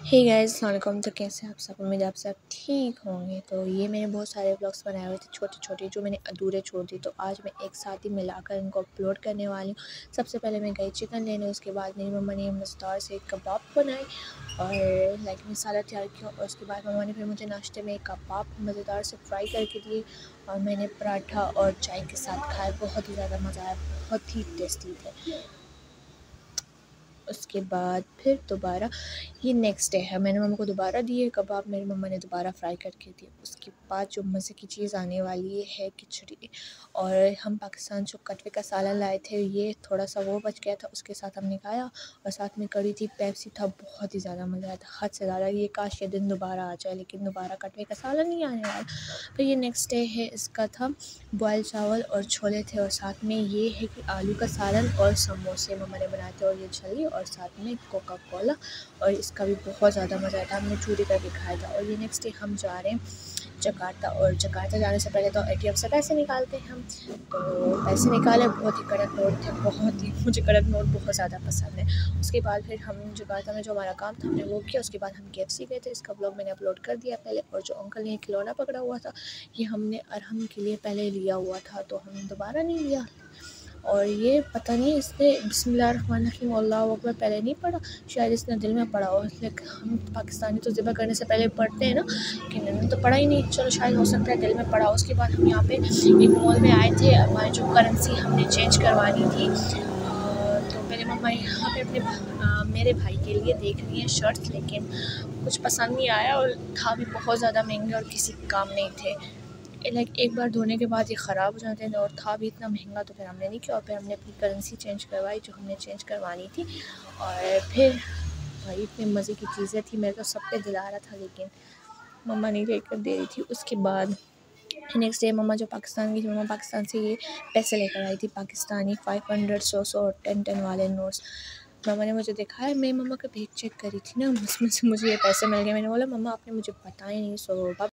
Hey guys, अस्सलाम वालेकुम। तो कैसे आप सब? उम्मीद आप सब ठीक होंगे। तो ये मैंने बहुत सारे ब्लॉग्स बनाए हुए थे छोटे छोटे, जो मैंने अधूरे छोड़ दी, तो आज मैं एक साथ ही मिलाकर इनको अपलोड करने वाली हूँ। सबसे पहले मैं गई चिकन लेने, उसके बाद मेरी मम्मा ने मज़ेदार से कबाब बनाए और मसाला तैयार किया, और उसके बाद मम्मा ने फिर मुझे नाश्ते में कबाब मज़ेदार से फ्राई करके दिए और मैंने पराठा और चाय के साथ खाए। बहुत ही ज़्यादा मज़ा आया, बहुत ही टेस्टी थे। उसके बाद फिर दोबारा ये नेक्स्ट डे है, मैंने मम्मा को दोबारा दिए कबाब, मेरी मम्मा ने दोबारा फ्राई करके दिए। उसके बाद जो मज़े की चीज़ आने वाली है खिचड़ी, और हम पाकिस्तान जो कटवे का सालन लाए थे, ये थोड़ा सा वो बच गया था, उसके साथ हमने खाया और साथ में कड़ी थी, पेप्सी था। बहुत ही ज़्यादा मज़ा आया था, हद से ज़्यादा। ये काश ये दिन दोबारा आ जाए, लेकिन दोबारा कटवे का सालन नहीं आने वाला। फिर ये नेक्स्ट डे है, इसका था बॉयल चावल और छोले थे, और साथ में ये है कि आलू का सालन और समोसे मम्मा ने बनाए थे, और ये छली और साथ में कोका कोला, और इसका भी बहुत ज़्यादा मज़ा आया था। हमने चूरी करके खाया था। और ये नेक्स्ट डे हम जा रहे हैं जकार्ता, और जकार्ता जाने से पहले तो एटीएम से पैसे निकालते हैं हम। तो पैसे निकाले, बहुत ही कड़क नोट थे, बहुत ही, मुझे कड़क नोट बहुत ज़्यादा पसंद है। उसके बाद फिर हम जकार्ता में जो हमारा काम था हमने वो किया। उसके बाद हम KFC गए थे, इसका ब्लॉग मैंने अपलोड कर दिया पहले। और जो अंकल ने खिलौना पकड़ा हुआ था, ये हमने अरहम के लिए पहले लिया हुआ था, तो हमने दोबारा नहीं लिया। और ये पता नहीं इसने बिस्मिल्लाहिर्रहमानिर्रहीम अल्लाहू अकबर पहले नहीं पढ़ा, शायद इसने दिल में पढ़ा हो, इसलिए हम पाकिस्तानी तो ज़िबा करने से पहले पढ़ते हैं ना, लेकिन इन्होंने तो पढ़ा ही नहीं। चलो, शायद हो सकता है दिल में पढ़ा हो। उसके बाद हम यहाँ पे एक मॉल में आए थे, हमारी जो करेंसी हमने चेंज करवानी थी। तो मेरी मम्मा यहाँ पे मेरे भाई के लिए देख रही हैं शर्ट्स, लेकिन कुछ पसंद नहीं आया, और था भी बहुत ज़्यादा महंगे और किसी काम नहीं थे। एक बार धोने के बाद ये ख़राब हो जाते हैं, और था भी इतना महंगा, तो फिर हमने नहीं किया। और फिर हमने अपनी करेंसी चेंज करवाई, जो हमने चेंज करवानी थी। और फिर भाई इतनी मज़े की चीज़ें थी, मेरे तो सब पे दिल आ रहा था, लेकिन मम्मा नहीं लेकर दे रही थी। उसके बाद नेक्स्ट डे मम्मा जो पाकिस्तान की थी, मम्मा पाकिस्तान से ये पैसे लेकर आई थी, पाकिस्तानी 500, 100 और 10 वाले नोट्स। मम्मा ने मुझे दिखाया, मैं मम्मा का बैग चेक करी थी ना, उसमें से मुझे ये पैसे मिल गए। मैंने बोला मम्मा आपने मुझे बताया नहीं, सो